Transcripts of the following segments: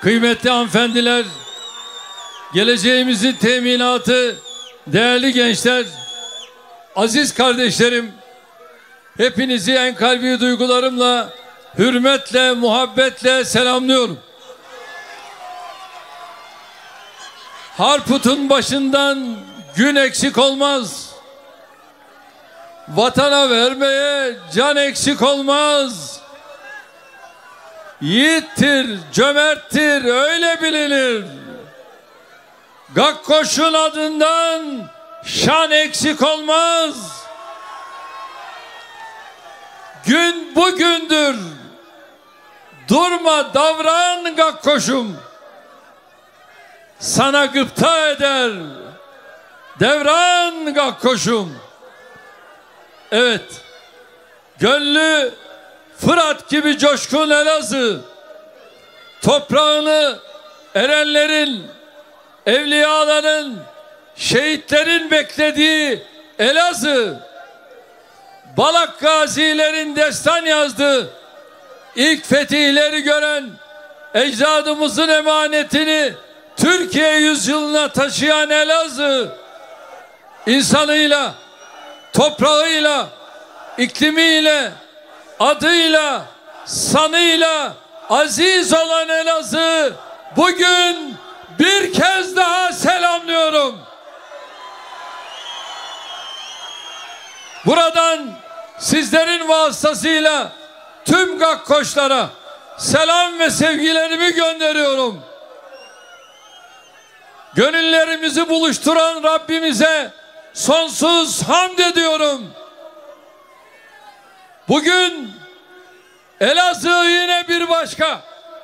kıymetli hanımefendiler, geleceğimizin teminatı, değerli gençler, aziz kardeşlerim, hepinizi en kalbi duygularımla, hürmetle, muhabbetle selamlıyorum. Harput'un başından gün eksik olmaz. Vatana vermeye can eksik olmaz. Yiğittir, cömerttir, öyle bilinir. Gakkoş'un adından şan eksik olmaz. Gün bugündür. Durma, davran Gakkoş'um. Sana gıpta eder. Devran Gakkoş'um. Evet, gönlü Fırat gibi coşkun Elazığ, toprağını erenlerin, evliyaların, şehitlerin beklediği Elazığ, Balak gazilerin destan yazdığı, ilk fetihleri gören, ecdadımızın emanetini Türkiye yüzyılına taşıyan Elazığ, insanıyla, toprağıyla, iklimiyle, adıyla, sanıyla aziz olan Elazığ bugün bir kez daha selamlıyorum. Buradan sizlerin vasıtasıyla tüm Gakkoşlara selam ve sevgilerimi gönderiyorum. Gönüllerimizi buluşturan Rabbimize sonsuz hamd ediyorum. Bugün Elazığ yine bir başka,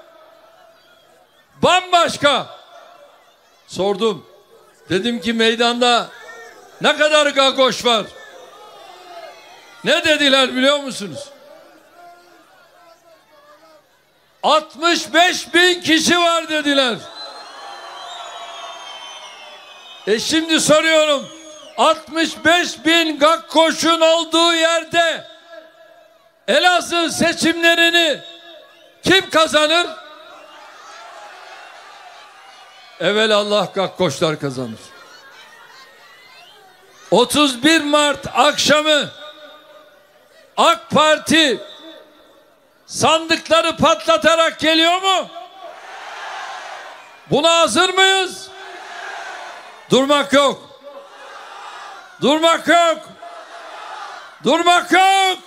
bambaşka. Sordum. Dedim ki meydanda ne kadar Gakkoş var? Ne dediler biliyor musunuz? 65.000 kişi var dediler. Şimdi soruyorum. 65.000 Gakkoş'un olduğu yerde Elazığ seçimlerini kim kazanır? Evelallah Gakkoşlar kazanır. 31 Mart akşamı AK Parti sandıkları patlatarak geliyor mu? Buna hazır mıyız? Durmak yok. Durmak yok. Durmak yok.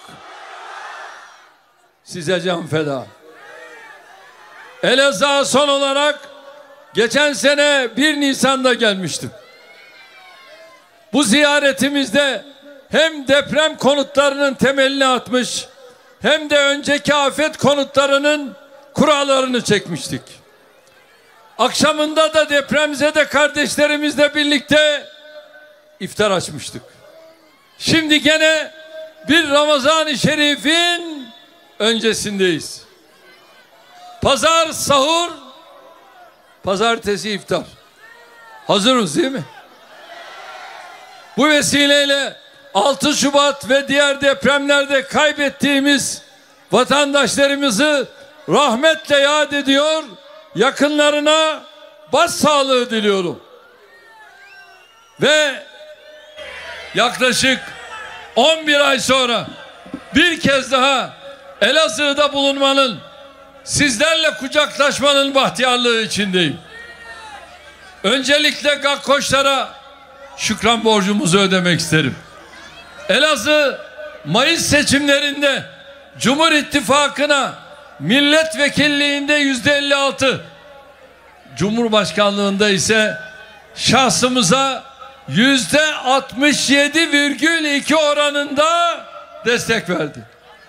Size can feda. Elazığ'a son olarak geçen sene 1 Nisan'da gelmiştim. Bu ziyaretimizde hem deprem konutlarının temelini atmış, hem de önceki afet konutlarının kurallarını çekmiştik. Akşamında da depremzede kardeşlerimizle birlikte iftar açmıştık. Şimdi gene bir Ramazan-ı Şerif'in öncesindeyiz. Pazar sahur, pazartesi iftar. Hazırız değil mi? Bu vesileyle 6 Şubat ve diğer depremlerde kaybettiğimiz vatandaşlarımızı rahmetle yad ediyor, yakınlarına başsağlığı diliyorum. Ve yaklaşık 11 ay sonra bir kez daha Elazığ'da bulunmanın, sizlerle kucaklaşmanın bahtiyarlığı içindeyim. Öncelikle Gakkoşlara şükran borcumuzu ödemek isterim. Elazığ Mayıs seçimlerinde Cumhur İttifakı'na milletvekilliğinde %56, Cumhurbaşkanlığında ise şahsımıza %67,2 oranında destek verdi.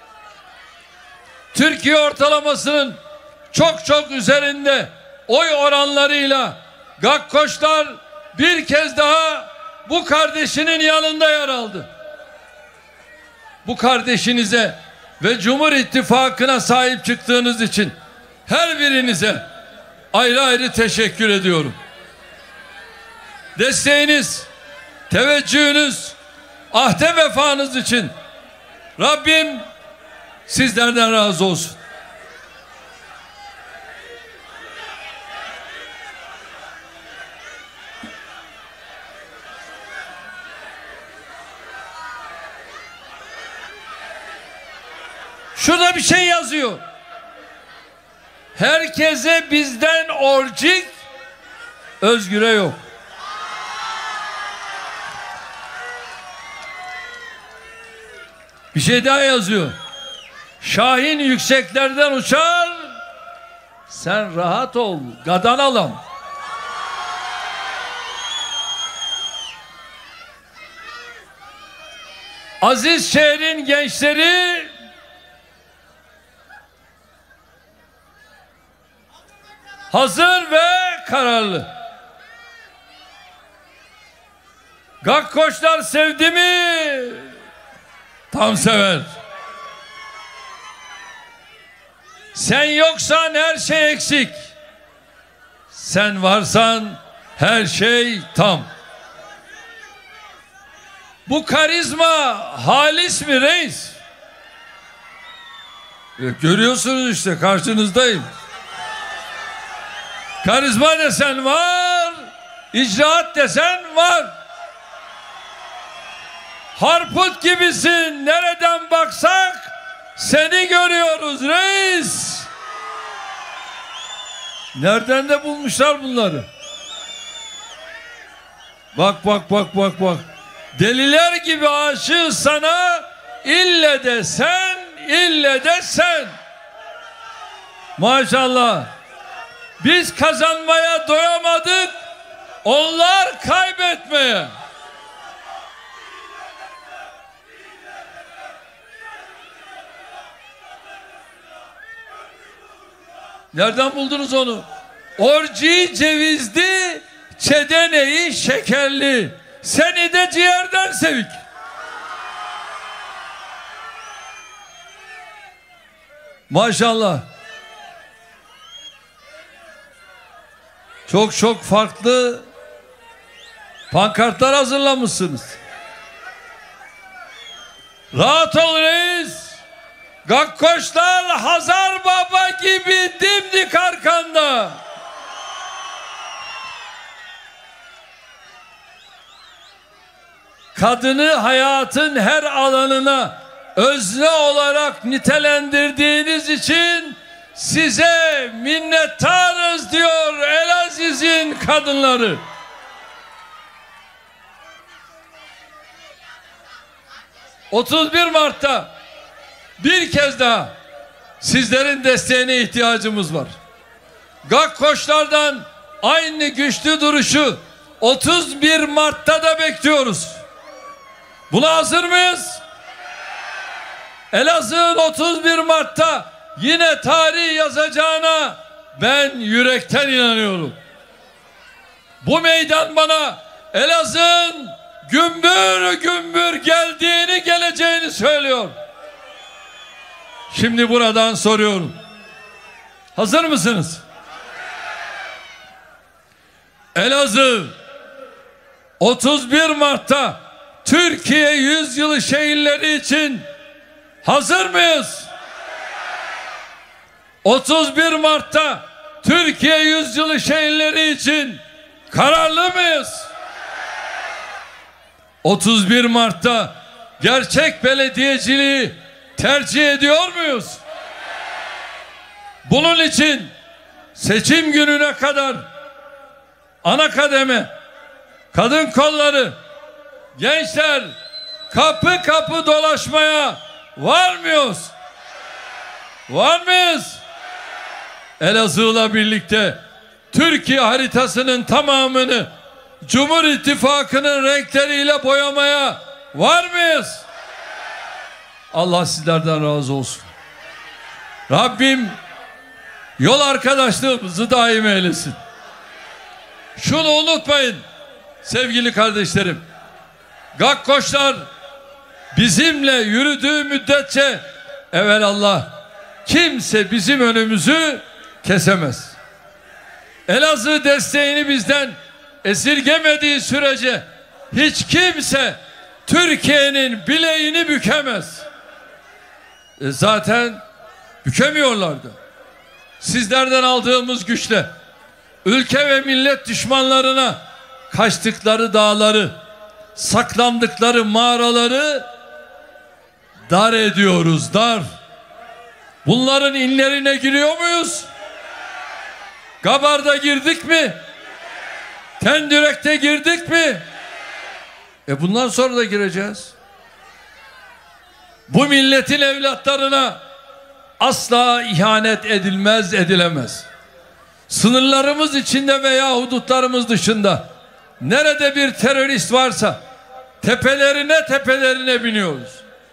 Türkiye ortalamasının çok üzerinde oy oranlarıyla Gakkoşlar bir kez daha bu kardeşinin yanında yer aldı. Bu kardeşinize ve Cumhur İttifakı'na sahip çıktığınız için her birinize ayrı ayrı teşekkür ediyorum. Desteğiniz, teveccühünüz, ahde vefanız için Rabbim sizlerden razı olsun. Şurada bir şey yazıyor. Herkese bizden orcik, Özgür'e yok. Bir şey daha yazıyor. Şahin yükseklerden uçar, sen rahat ol Gadanalam. Aziz şehrin gençleri hazır ve kararlı. Gakkoşlar sevdi mi? Tam sever. Sen yoksan her şey eksik. Sen varsan her şey tam. Bu karizma halis mi reis? Görüyorsunuz işte, karşınızdayım. Karizma desen var, icraat desen var. Harput gibisin, nereden baksak seni görüyoruz reis. Nereden de bulmuşlar bunları? Bak bak bak bak bak. Deliler gibi aşığız sana, ille de sen, ille de sen. Maşallah. Biz kazanmaya doyamadık, onlar kaybetmeye. Nereden buldunuz onu? Orci cevizli, çedeneyi şekerli, seni de ciğerden sevik. Maşallah. Çok çok farklı pankartlar hazırlamışsınız. Rahat ol reis. Gakkoşlar Hazar Baba gibi dimdik arkanda. Kadını hayatın her alanına özne olarak nitelendirdiğiniz için size minnettarız diyor Elaziz'in kadınları. ...31 Mart'ta bir kez daha sizlerin desteğine ihtiyacımız var. Gakkoşlardan aynı güçlü duruşu 31 Mart'ta da bekliyoruz. Buna hazır mıyız? Elazığ'ın 31 Mart'ta yine tarih yazacağına ben yürekten inanıyorum. Bu meydan bana Elazığ'ın gümbür gümbür geldiğini, geleceğini söylüyor. Şimdi buradan soruyorum. Hazır mısınız? Elazığ 31 Mart'ta Türkiye Yüzyılı şehirleri için hazır mıyız? 31 Mart'ta Türkiye Yüzyılı şehirleri için kararlı mıyız? 31 Mart'ta gerçek belediyeciliği tercih ediyor muyuz? Bunun için seçim gününe kadar ana kademe, kadın kolları, gençler kapı kapı dolaşmaya var mıyız? Var mıyız? Elazığ'la birlikte Türkiye haritasının tamamını Cumhur İttifakı'nın renkleriyle boyamaya var mıyız? Allah sizlerden razı olsun. Rabbim yol arkadaşlığımızı daim eylesin. Şunu unutmayın sevgili kardeşlerim. Gakkoşlar bizimle yürüdüğü müddetçe evelallah kimse bizim önümüzü kesemez. Elazığ desteğini bizden esirgemediği sürece hiç kimse Türkiye'nin bileğini bükemez. Zaten bükemiyorlardı. Sizlerden aldığımız güçle ülke ve millet düşmanlarına kaçtıkları dağları, saklandıkları mağaraları dar ediyoruz, dar. Bunların inlerine giriyor muyuz? Gabar'da girdik mi? Tendürek'te girdik mi? Bundan sonra da gireceğiz. Bu milletin evlatlarına asla ihanet edilmez, edilemez. Sınırlarımız içinde veya hudutlarımız dışında nerede bir terörist varsa tepelerine biniyoruz.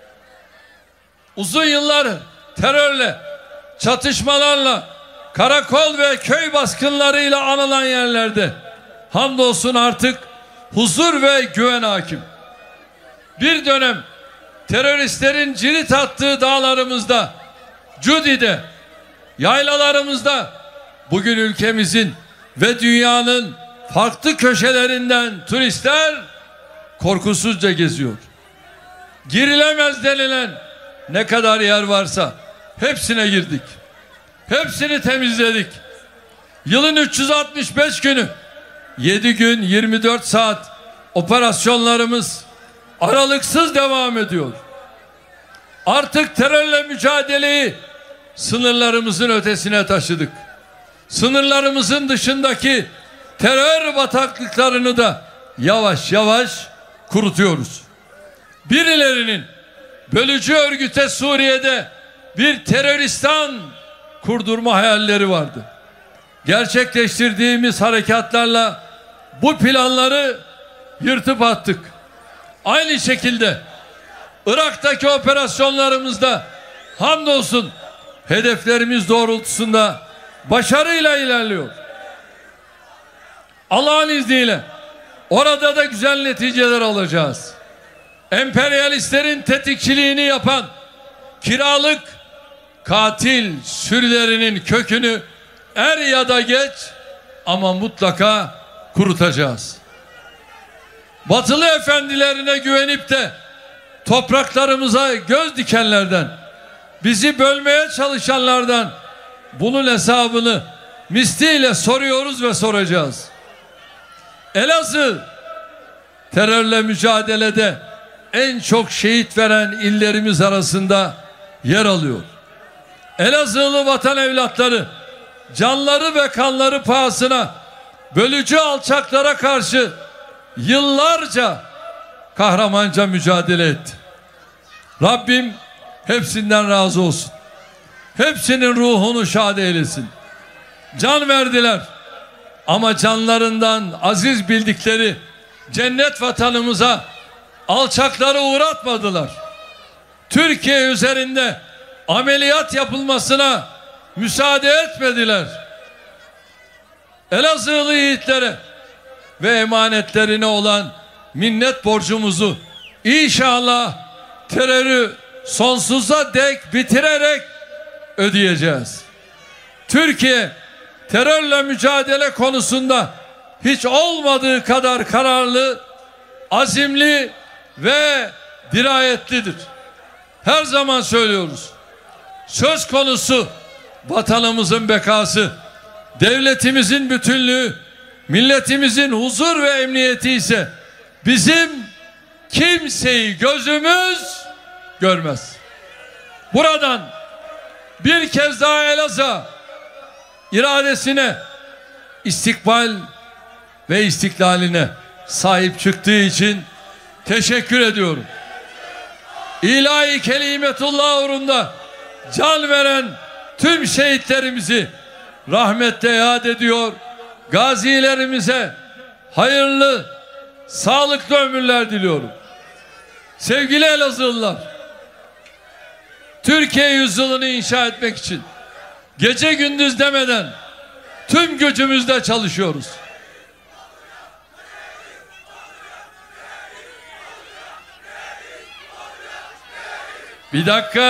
Uzun yıllar terörle, çatışmalarla, karakol ve köy baskınlarıyla anılan yerlerde hamdolsun artık huzur ve güven hakim. Bir dönem teröristlerin cirit attığı dağlarımızda, Cudi'de, yaylalarımızda bugün ülkemizin ve dünyanın farklı köşelerinden turistler korkusuzca geziyor. Girilemez denilen ne kadar yer varsa hepsine girdik. Hepsini temizledik. Yılın 365 günü 7 gün 24 saat operasyonlarımız aralıksız devam ediyor. Artık terörle mücadeleyi sınırlarımızın ötesine taşıdık. Sınırlarımızın dışındaki terör bataklıklarını da yavaş yavaş kurutuyoruz. Birilerinin bölücü örgüte Suriye'de bir teröristan kurdurma hayalleri vardı. Gerçekleştirdiğimiz harekatlarla bu planları yırtıp attık. Aynı şekilde Irak'taki operasyonlarımızda hamdolsun hedeflerimiz doğrultusunda başarıyla ilerliyor. Allah'ın izniyle orada da güzel neticeler alacağız. Emperyalistlerin tetikçiliğini yapan kiralık katil sürülerinin kökünü er ya da geç ama mutlaka kurutacağız. Batılı efendilerine güvenip de topraklarımıza göz dikenlerden, bizi bölmeye çalışanlardan bunun hesabını misliyle soruyoruz ve soracağız. Elazığ terörle mücadelede en çok şehit veren illerimiz arasında yer alıyor. Elazığlı vatan evlatları canları ve kanları pahasına bölücü alçaklara karşı yıllarca kahramanca mücadele etti. Rabbim hepsinden razı olsun. Hepsinin ruhunu şad eylesin. Can verdiler ama canlarından aziz bildikleri cennet vatanımıza alçakları uğratmadılar. Türkiye üzerinde ameliyat yapılmasına müsaade etmediler. Elazığlı yiğitlere ve emanetlerine olan minnet borcumuzu inşallah terörü sonsuza dek bitirerek ödeyeceğiz. Türkiye terörle mücadele konusunda hiç olmadığı kadar kararlı, azimli ve dirayetlidir. Her zaman söylüyoruz. Söz konusu vatanımızın bekası, devletimizin bütünlüğü, milletimizin huzur ve emniyeti ise bizim kimseyi gözümüz görmez. Buradan bir kez daha Elazığ iradesine, istikbal ve istiklaline sahip çıktığı için teşekkür ediyorum. İlahi kelimetullah uğrunda can veren tüm şehitlerimizi rahmetle yad ediyor. Gazilerimize hayırlı, sağlıklı ömürler diliyorum. Sevgili Elazığlılar, Türkiye yüzyılını inşa etmek için gece gündüz demeden tüm gücümüzle çalışıyoruz. Bir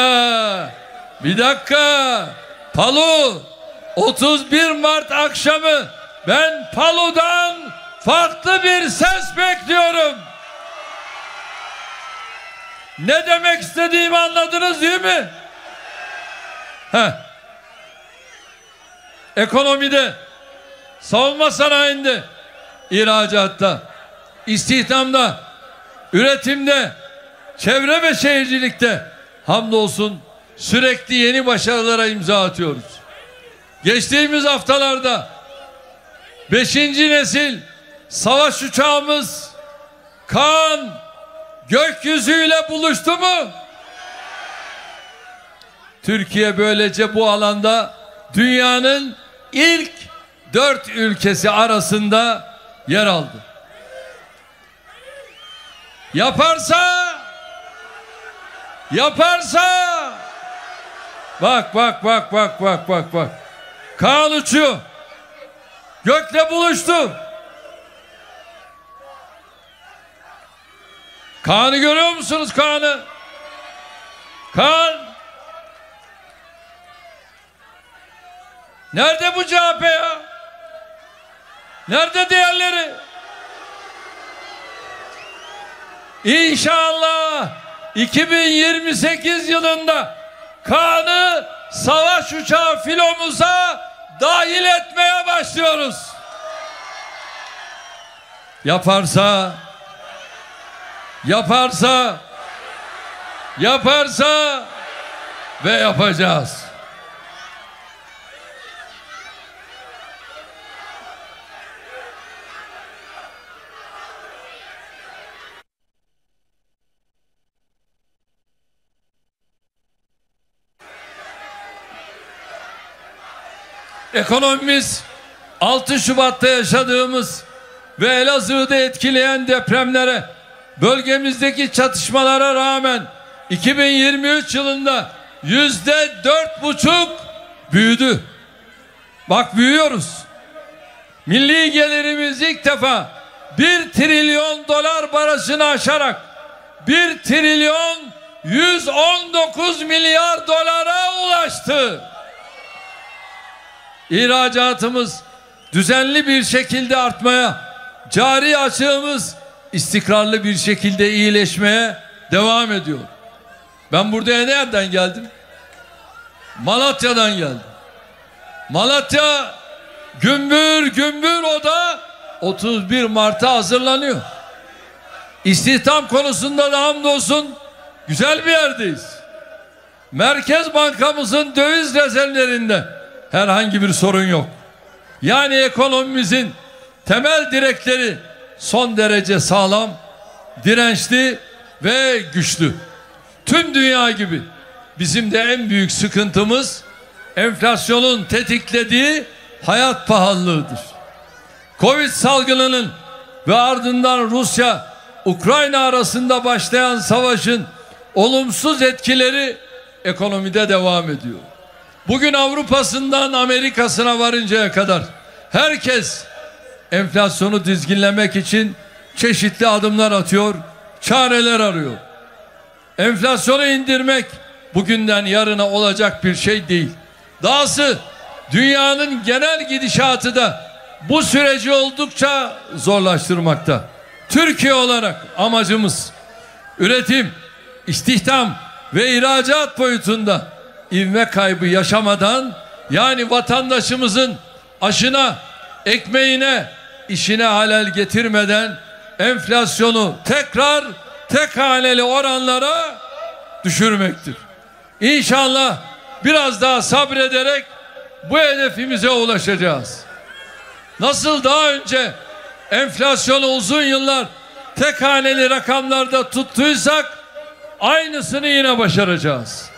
dakika. Palu 31 Mart akşamı ben Palu'dan farklı bir ses bekliyorum. Ne demek istediğimi anladınız değil mi? Ekonomide, savunma sanayinde, ihracatta, istihdamda, üretimde, çevre ve şehircilikte hamdolsun sürekli yeni başarılara imza atıyoruz. Geçtiğimiz haftalarda 5. nesil savaş uçağımız Kaan gökyüzüyle buluştu mu? Türkiye böylece bu alanda dünyanın ilk 4 ülkesi arasında yer aldı. Yaparsa bak. Kaan uçuyor. Gökle buluştu. Kaan'ı görüyor musunuz, Kaan'ı? Kaan. Nerede bu CHP ya? Nerede diğerleri? İnşallah 2028 yılında Kaan'ı savaş uçağı filomuza dahil etmeye başlıyoruz. Yaparsa ve yapacağız. Ekonomimiz 6 Şubat'ta yaşadığımız ve Elazığ'da etkileyen depremlere, bölgemizdeki çatışmalara rağmen 2023 yılında %4,5 büyüdü. Bak, büyüyoruz. Milli gelirimiz ilk defa 1 trilyon dolar barajını aşarak 1 trilyon 119 milyar dolara ulaştı. İhracatımız düzenli bir şekilde artmaya, cari açığımız istikrarlı bir şekilde iyileşmeye devam ediyor. Ben buraya nereden geldim? Malatya'dan geldim. Malatya gümbür o da 31 Mart'a hazırlanıyor. İstihdam konusunda da hamdolsun güzel bir yerdeyiz. Merkez Bankamızın döviz rezervlerinde herhangi bir sorun yok. Yani ekonomimizin temel direkleri son derece sağlam, dirençli ve güçlü. Tüm dünya gibi bizim de en büyük sıkıntımız enflasyonun tetiklediği hayat pahalılığıdır. Covid salgınının ve ardından Rusya-Ukrayna arasında başlayan savaşın olumsuz etkileri ekonomide devam ediyor. Bugün Avrupa'sından Amerika'sına varıncaya kadar herkes enflasyonu dizginlemek için çeşitli adımlar atıyor, çareler arıyor. Enflasyonu indirmek bugünden yarına olacak bir şey değil. Dahası dünyanın genel gidişatı da bu süreci oldukça zorlaştırmakta. Türkiye olarak amacımız üretim, istihdam ve ihracat boyutunda ivme kaybı yaşamadan, yani vatandaşımızın aşına, ekmeğine, işine halel getirmeden enflasyonu tekrar tek haneli oranlara düşürmektir. İnşallah biraz daha sabrederek bu hedefimize ulaşacağız. Nasıl daha önce enflasyonu uzun yıllar tek haneli rakamlarda tuttuysak aynısını yine başaracağız.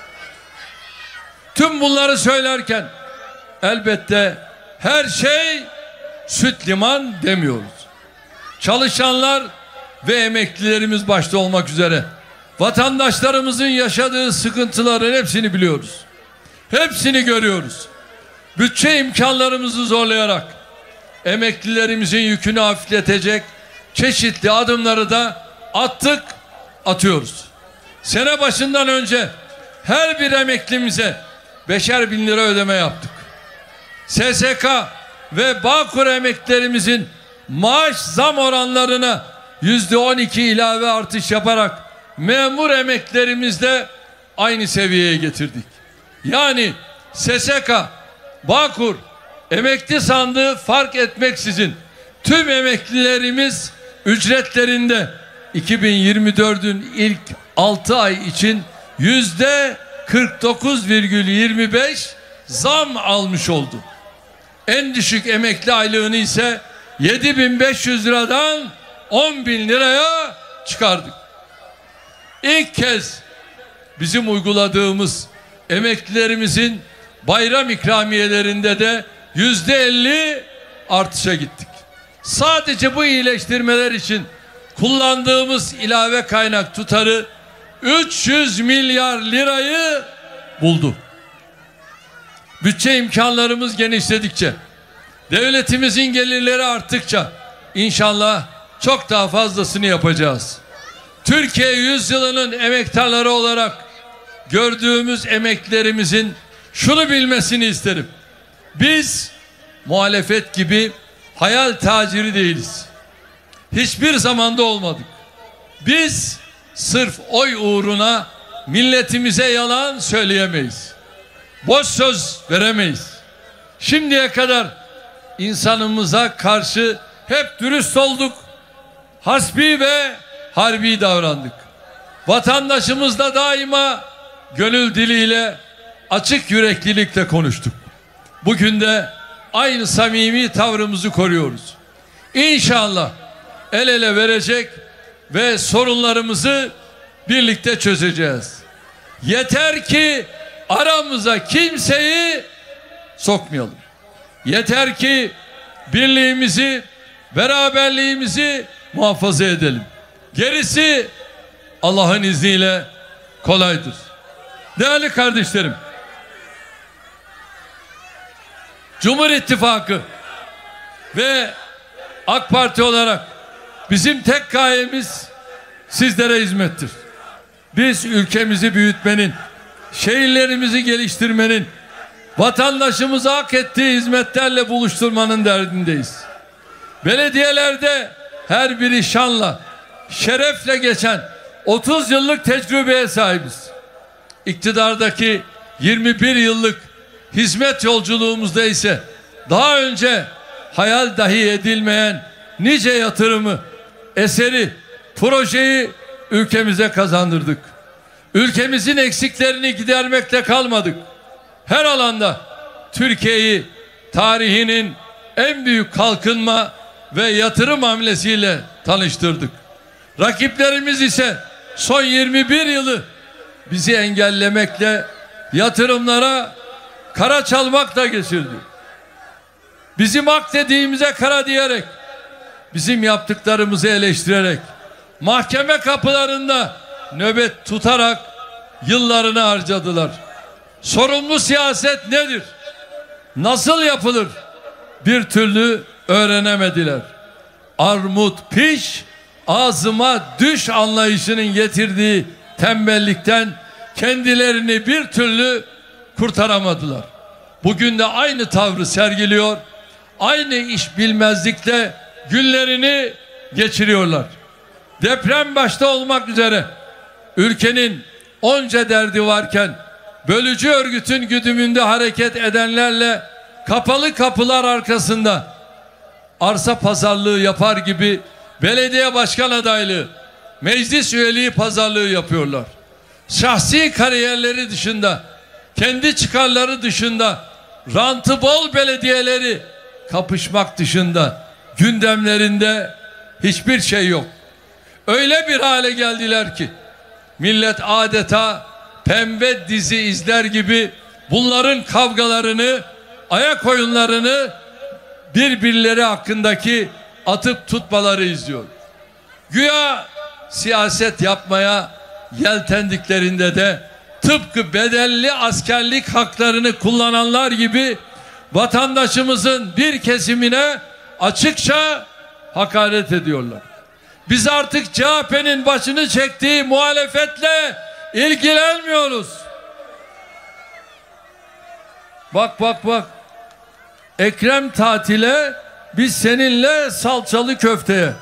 Tüm bunları söylerken elbette her şey süt liman demiyoruz. Çalışanlar ve emeklilerimiz başta olmak üzere vatandaşlarımızın yaşadığı sıkıntıların hepsini biliyoruz. Hepsini görüyoruz. Bütçe imkanlarımızı zorlayarak emeklilerimizin yükünü hafifletecek çeşitli adımları da atıyoruz. Sene başından önce her bir emeklimize 5'er bin lira ödeme yaptık. SSK ve Bağkur emeklilerimizin maaş zam oranlarına %12 ilave artış yaparak memur emeklilerimizle aynı seviyeye getirdik. Yani SSK, Bağkur, emekli sandığı fark etmeksizin tüm emeklilerimiz ücretlerinde 2024'ün ilk 6 ay için 49,25 zam almış oldu. En düşük emekli aylığını ise 7.500 liradan 10.000 liraya çıkardık. İlk kez bizim uyguladığımız emeklilerimizin bayram ikramiyelerinde de %50 artışa gittik. Sadece bu iyileştirmeler için kullandığımız ilave kaynak tutarı 300 milyar lirayı buldu. Bütçe imkanlarımız genişledikçe, devletimizin gelirleri arttıkça inşallah çok daha fazlasını yapacağız. Türkiye yüzyılının emektarları olarak gördüğümüz emeklilerimizin şunu bilmesini isterim. Biz muhalefet gibi hayal taciri değiliz. Hiçbir zamanda olmadık. Biz sırf oy uğruna milletimize yalan söyleyemeyiz. Boş söz veremeyiz. Şimdiye kadar insanımıza karşı hep dürüst olduk. Hasbi ve harbi davrandık. Vatandaşımızla daima gönül diliyle, açık yüreklilikle konuştuk. Bugün de aynı samimi tavrımızı koruyoruz. İnşallah el ele verecek ve sorunlarımızı birlikte çözeceğiz. Yeter ki aramıza kimseyi sokmayalım. Yeter ki birliğimizi, beraberliğimizi muhafaza edelim. Gerisi Allah'ın izniyle kolaydır. Değerli kardeşlerim, Cumhur İttifakı ve AK Parti olarak bizim tek gayemiz sizlere hizmettir. Biz ülkemizi büyütmenin, şehirlerimizi geliştirmenin, vatandaşımızı hak ettiği hizmetlerle buluşturmanın derdindeyiz. Belediyelerde her biri şanla, şerefle geçen 30 yıllık tecrübeye sahibiz. İktidardaki 21 yıllık hizmet yolculuğumuzda ise daha önce hayal dahi edilmeyen nice yatırımı, eseri, projeyi ülkemize kazandırdık. Ülkemizin eksiklerini gidermekle kalmadık. Her alanda Türkiye'yi tarihinin en büyük kalkınma ve yatırım hamlesiyle tanıştırdık. Rakiplerimiz ise son 21 yılı bizi engellemekle, yatırımlara kara çalmakla geçirdi. Bizim hak dediğimize kara diyerek, bizim yaptıklarımızı eleştirerek, mahkeme kapılarında nöbet tutarak yıllarını harcadılar. Sorumlu siyaset nedir? Nasıl yapılır? Bir türlü öğrenemediler. Armut piş, ağzıma düş anlayışının getirdiği tembellikten kendilerini bir türlü kurtaramadılar. Bugün de aynı tavrı sergiliyor, aynı iş bilmezlikle günlerini geçiriyorlar. Deprem başta olmak üzere ülkenin onca derdi varken bölücü örgütün güdümünde hareket edenlerle kapalı kapılar arkasında arsa pazarlığı yapar gibi belediye başkan adaylığı, meclis üyeliği pazarlığı yapıyorlar. Şahsi kariyerleri dışında, kendi çıkarları dışında, rantı bol belediyeleri kapışmak dışında gündemlerinde hiçbir şey yok. Öyle bir hale geldiler ki millet adeta pembe dizi izler gibi bunların kavgalarını, ayak oyunlarını, birbirleri hakkındaki atıp tutmaları izliyor. Güya siyaset yapmaya yeltendiklerinde de tıpkı bedelli askerlik haklarını kullananlar gibi vatandaşımızın bir kesimine açıkça hakaret ediyorlar. Biz artık CHP'nin başını çektiği muhalefetle ilgilenmiyoruz. Bak bak bak. Ekrem tatile, biz seninle salçalı köfteye.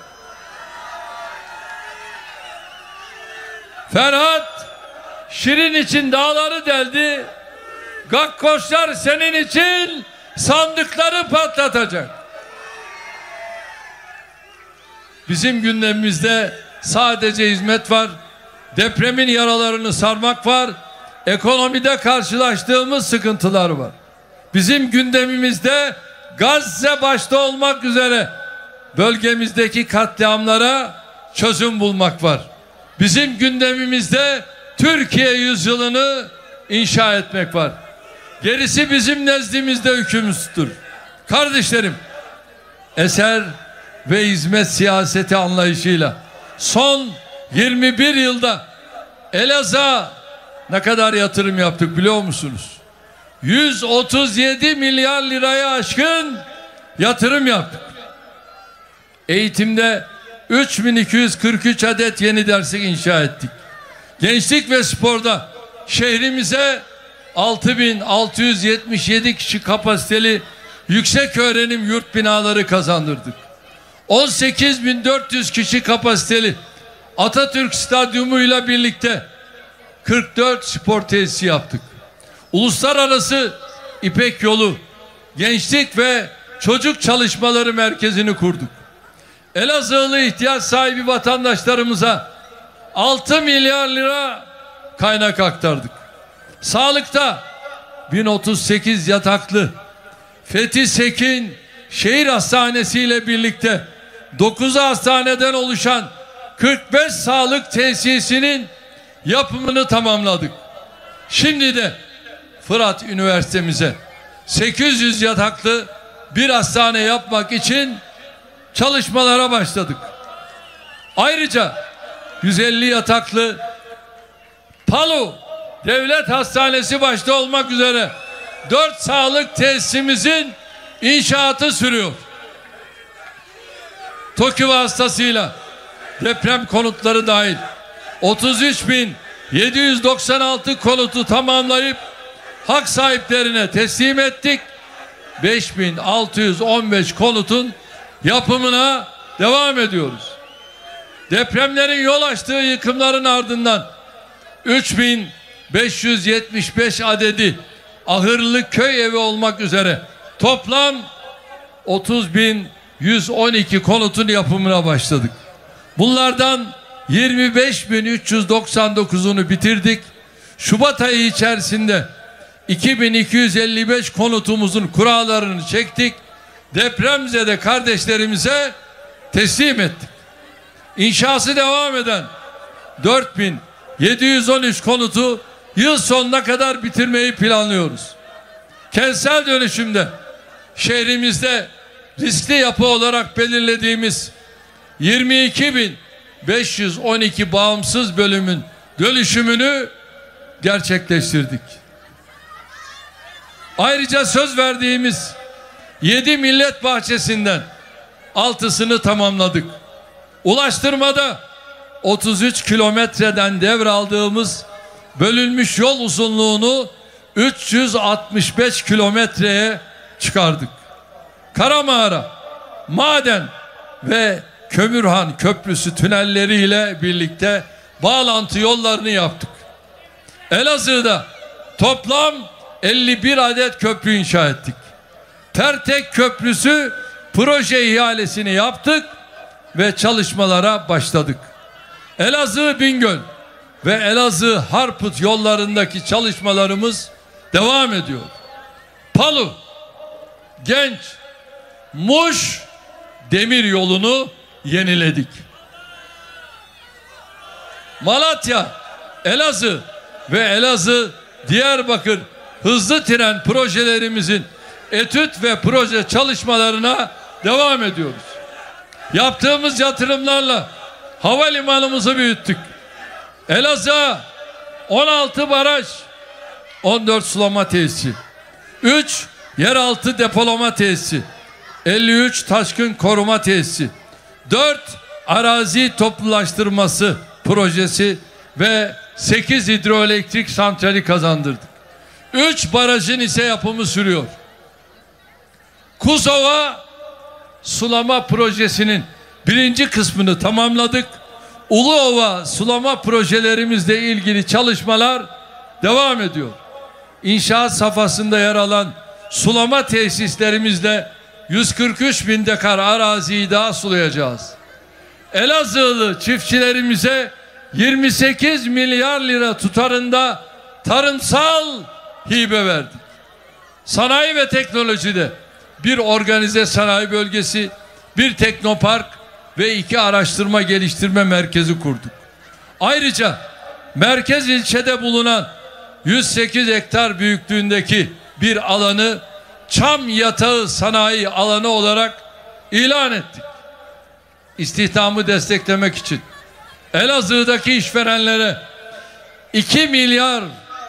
Ferhat Şirin için dağları deldi. Gakkoşlar senin için sandıkları patlatacak. Bizim gündemimizde sadece hizmet var. Depremin yaralarını sarmak var. ekonomide karşılaştığımız sıkıntılar var. Bizim gündemimizde Gazze başta olmak üzere bölgemizdeki katliamlara çözüm bulmak var. Bizim gündemimizde Türkiye yüzyılını inşa etmek var. Gerisi bizim nezdimizde hükümsüzdür. Kardeşlerim, eser ve hizmet siyaseti anlayışıyla son 21 yılda Elazığ'a ne kadar yatırım yaptık biliyor musunuz? 137 milyar liraya aşkın yatırım yaptık. Eğitimde 3243 adet yeni derslik inşa ettik. Gençlik ve sporda şehrimize 6677 kişi kapasiteli yüksek öğrenim yurt binaları kazandırdık. 18400 kişi kapasiteli Atatürk Stadyumu ile birlikte 44 spor tesisi yaptık. Uluslararası İpek Yolu Gençlik ve Çocuk Çalışmaları Merkezi'ni kurduk. Elazığlı ihtiyaç sahibi vatandaşlarımıza 6 milyar lira kaynak aktardık. Sağlıkta 1038 yataklı Fethi Sekin Şehir Hastanesi ile birlikte 9 hastaneden oluşan 45 sağlık tesisinin yapımını tamamladık. Şimdi de Fırat Üniversitemize 800 yataklı bir hastane yapmak için çalışmalara başladık. Ayrıca 150 yataklı Palu Devlet Hastanesi başta olmak üzere 4 sağlık tesisimizin inşaatı sürüyor. TOKİ vasıtasıyla deprem konutları dahil 33.796 konutu tamamlayıp hak sahiplerine teslim ettik. 5.615 konutun yapımına devam ediyoruz. Depremlerin yol açtığı yıkımların ardından 3575 adedi ahırlı köy evi olmak üzere toplam 30.112 konutun yapımına başladık. Bunlardan 25.399'unu bitirdik. Şubat ayı içerisinde 2255 konutumuzun kurallarını çektik. Depremzede kardeşlerimize teslim ettik. İnşası devam eden 4713 konutu yıl sonuna kadar bitirmeyi planlıyoruz. Kentsel dönüşümde şehrimizde riskli yapı olarak belirlediğimiz 22.512 bağımsız bölümün dönüşümünü gerçekleştirdik. Ayrıca söz verdiğimiz 7 millet bahçesinden 6'sını tamamladık. Ulaştırmada 33 kilometreden devraldığımız bölünmüş yol uzunluğunu 365 kilometreye çıkardık. Karamağara, Maden ve Kömürhan Köprüsü tünelleriyle birlikte bağlantı yollarını yaptık. Elazığ'da toplam 51 adet köprü inşa ettik. Pertek Köprüsü proje ihalesini yaptık ve çalışmalara başladık. Elazığ-Bingöl ve Elazığ-Harput yollarındaki çalışmalarımız devam ediyor. Palu, Genç, Muş demir yolunu yeniledik. Malatya, Elazığ ve Elazığ-Diyarbakır hızlı tren projelerimizin etüt ve proje çalışmalarına devam ediyoruz. Yaptığımız yatırımlarla havalimanımızı büyüttük. Elazığ'a 16 baraj, 14 sulama tesisi, 3 yeraltı depolama tesisi, 53 taşkın koruma tesisi, 4 arazi toplulaştırması projesi ve 8 hidroelektrik santrali kazandırdık. 3 barajın ise yapımı sürüyor. Kuzova sulama projesinin birinci kısmını tamamladık. Uluova sulama projelerimizle ilgili çalışmalar devam ediyor. İnşaat safhasında yer alan sulama tesislerimizle 143 bin dekar araziyi daha sulayacağız. Elazığlı çiftçilerimize 28 milyar lira tutarında tarımsal hibe verdik. Sanayi ve teknolojide bir organize sanayi bölgesi, bir teknopark ve 2 araştırma geliştirme merkezi kurduk. Ayrıca merkez ilçede bulunan 108 hektar büyüklüğündeki bir alanı çam yatağı sanayi alanı olarak ilan ettik. İstihdamı desteklemek için Elazığ'daki işverenlere 2 milyar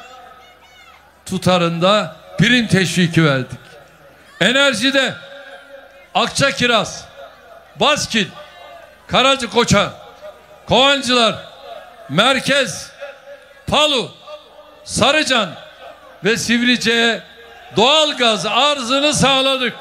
tutarında prim teşviki verdik. Enerjide Akçakiraz, Baskil, Karacıkoça, Kovancılar, Merkez, Palu, Sarıcan ve Sivrice'ye doğal gaz arzını sağladık.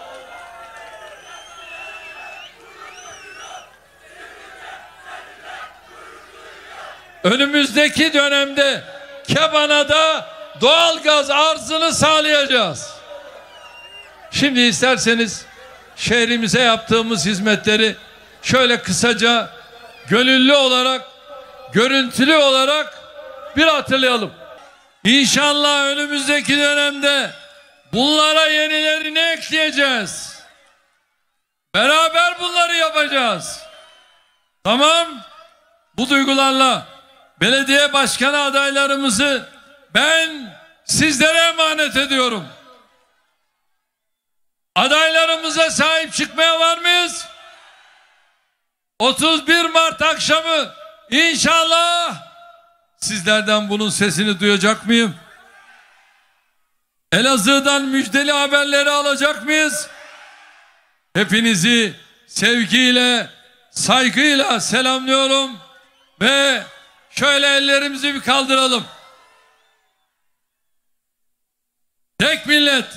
Önümüzdeki dönemde Kebana'da doğal gaz arzını sağlayacağız. Şimdi isterseniz şehrimize yaptığımız hizmetleri şöyle kısaca gönüllü olarak, görüntülü olarak bir hatırlayalım. İnşallah önümüzdeki dönemde bunlara yenilerini ekleyeceğiz. Beraber bunları yapacağız. Tamam. Bu duygularla belediye başkanı adaylarımızı ben sizlere emanet ediyorum. Adaylarımıza sahip çıkmaya var mıyız? 31 Mart akşamı inşallah sizlerden bunun sesini duyacak mıyım? Elazığ'dan müjdeli haberleri alacak mıyız? Hepinizi sevgiyle, saygıyla selamlıyorum ve şöyle ellerimizi bir kaldıralım. Tek millet,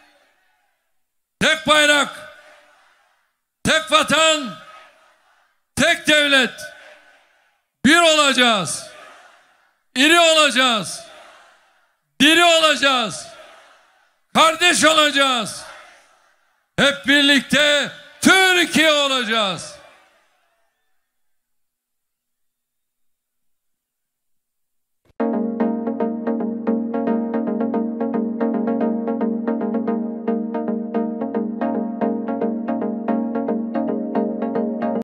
tek bayrak, tek vatan, tek devlet. Bir olacağız. İri olacağız. Diri olacağız. Kardeş olacağız. Hep birlikte Türkiye olacağız.